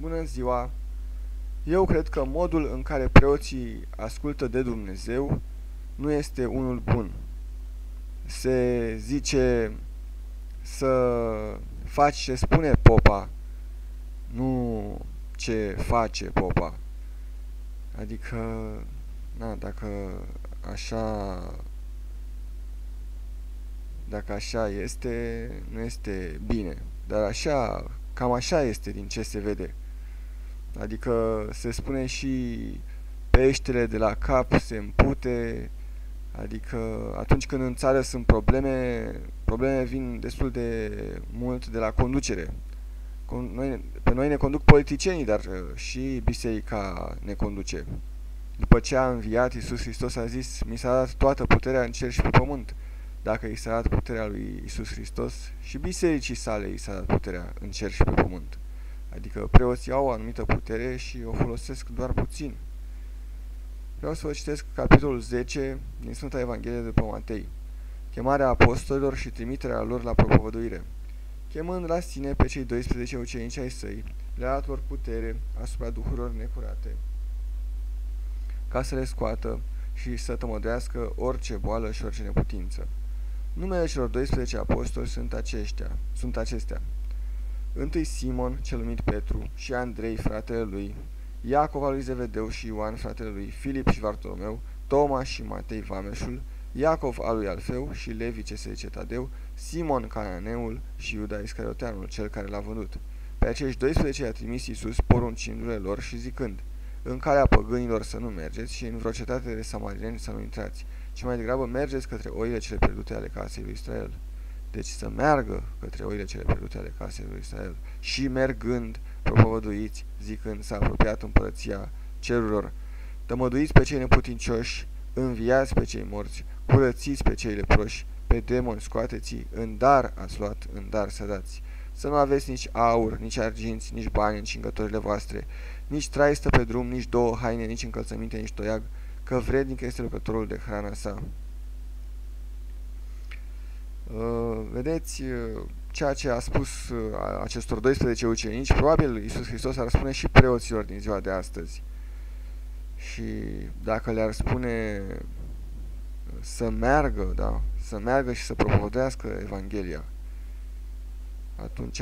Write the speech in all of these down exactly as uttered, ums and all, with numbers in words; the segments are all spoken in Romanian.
Bună ziua! Eu cred că modul în care preoții ascultă de Dumnezeu nu este unul bun. Se zice să faci ce spune popa, nu ce face popa. Adică, na, dacă așa, dacă așa este, nu este bine. Dar așa, cam așa este din ce se vede. Adică se spune și peștele de la cap se împute, adică atunci când în țară sunt probleme, probleme vin destul de mult de la conducere. Noi, pe noi ne conduc politicienii, dar și biserica ne conduce. După ce a înviat, Iisus Hristos a zis: mi s-a dat toată puterea în cer și pe pământ. Dacă i s-a dat puterea lui Iisus Hristos, și bisericii sale i s-a dat puterea în cer și pe pământ. Adică preoții au o anumită putere și o folosesc doar puțin. Vreau să vă citesc capitolul zece din Sfânta Evanghelie după Matei. Chemarea apostolilor și trimiterea lor la propovăduire. Chemând la sine pe cei doisprezece ucenici ai săi, le-a dat lor putere asupra duhurilor necurate, ca să le scoată și să tămăduiască orice boală și orice neputință. Numele celor doisprezece apostoli sunt aceștia, sunt acestea. Întâi Simon, cel numit Petru, și Andrei, fratele lui, Iacov al lui Zevedeu și Ioan, fratele lui, Filip și Bartolomeu, Toma și Matei Vameșul, Iacov al lui Alfeu și Levi, ce se zice Tadeu, Simon Cananeul și Iuda Iscarioteanul, cel care l-a vândut. Pe acești doisprezece i-a trimis Iisus, poruncindu-le lor și zicând: în calea păgânilor să nu mergeți și în vreo cetate de samarineni să nu intrați, ci mai degrabă mergeți către oile cele pierdute ale casei lui Israel. Deci să meargă către oile cele pierdute ale casei lui Israel. Și mergând, propovăduiți, zicând: s-a apropiat împărăția cerurilor. Tămăduiți pe cei neputincioși, înviați pe cei morți, curățiți pe cei leproși, pe demoni scoateți, în dar ați luat, în dar să dați. Să nu aveți nici aur, nici arginți, nici bani în cingătorile voastre, nici traistă pe drum, nici două haine, nici încălțăminte, nici toiag, că vrednic este lucrătorul de hrana sa. Uh, vedeți, uh, ceea ce a spus uh, acestor doisprezece ucenici, probabil Iisus Hristos ar spune și preoților din ziua de astăzi. Și dacă le-ar spune să meargă, da, să meargă și să propovăduiască Evanghelia, atunci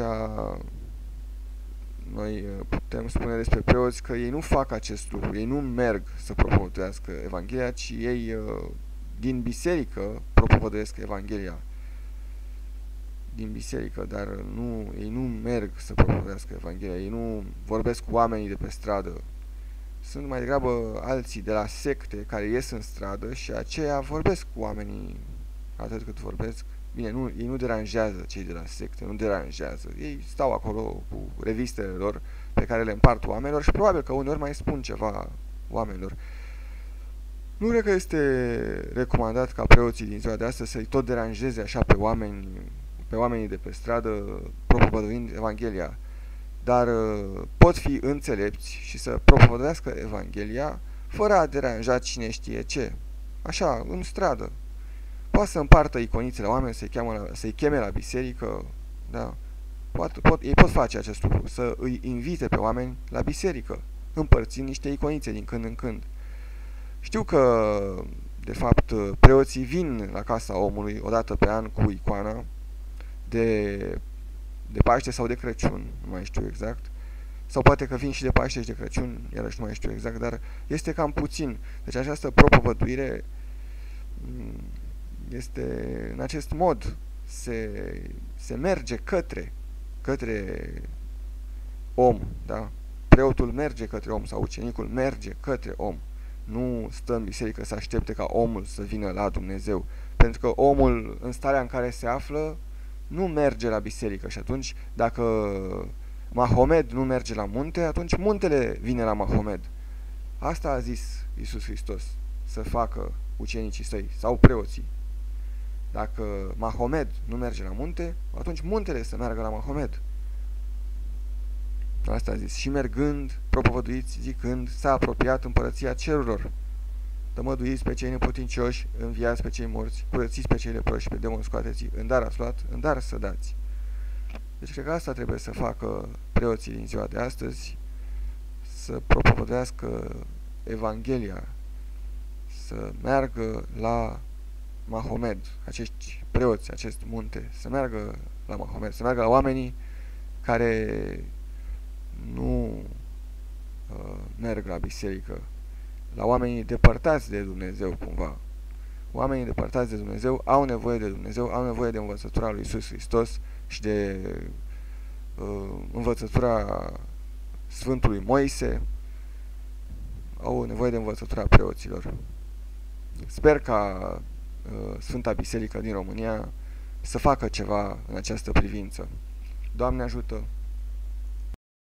noi putem spune despre preoți că ei nu fac acest lucru, ei nu merg să propovăduiască Evanghelia, ci ei uh, din biserică propovăduiesc Evanghelia. Din biserică, dar nu, ei nu merg să propovăduiască Evanghelia, ei nu vorbesc cu oamenii de pe stradă. Sunt mai degrabă alții de la secte care ies în stradă și aceia vorbesc cu oamenii atât cât vorbesc. Bine, nu, ei nu deranjează cei de la secte, nu deranjează. Ei stau acolo cu revistele lor pe care le împart oamenilor și probabil că uneori mai spun ceva oamenilor. Nu cred că este recomandat ca preoții din ziua de astăzi să-i tot deranjeze așa pe oameni, pe oamenii de pe stradă, propovăduind Evanghelia. Dar pot fi înțelepți și să propovăduiască Evanghelia fără a deranja cine știe ce. Așa, în stradă. Poate să împartă iconițele la oameni, să-i, să-i cheme la biserică, da. Pot, pot, ei pot face acest lucru, să îi invite pe oameni la biserică, împărțind niște iconițe din când în când. Știu că, de fapt, preoții vin la casa omului odată pe an cu icoana de, de Paște sau de Crăciun, nu mai știu exact. Sau poate că vin și de Paște și de Crăciun, iarăși nu mai știu exact, dar este cam puțin. Deci această propovăduire este în acest mod, se, se merge către, către om, da? Preotul merge către om sau ucenicul merge către om. Nu stă în biserică să aștepte ca omul să vină la Dumnezeu. Pentru că omul, în starea în care se află, nu merge la biserică. Și atunci, dacă Mahomed nu merge la munte, atunci muntele vine la Mahomed. Asta a zis Iisus Hristos să facă ucenicii săi sau preoții. Dacă Mahomed nu merge la munte, atunci muntele să meargă la Mahomed. Asta a zis. Și mergând, propovăduiți, zicând: s-a apropiat împărăția cerurilor. Tămăduiți pe cei neputincioși, înviați pe cei morți, curățiți pe cei leproși, pe demoni scoateți, în dar ați luat, în dar să dați. Deci cred că asta trebuie să facă preoții din ziua de astăzi, să propovăduiască Evanghelia, să meargă la Mahomed, acești preoți, acest munte, să meargă la Mahomed, să meargă la oamenii care nu uh, merg la biserică, la oamenii depărtați de Dumnezeu cumva. Oamenii depărtați de Dumnezeu au nevoie de Dumnezeu, au nevoie de învățătura lui Iisus Hristos și de uh, învățătura Sfântului Moise, au nevoie de învățătura preoților. Sper ca uh, Sfânta Biserică din România să facă ceva în această privință. Doamne ajută!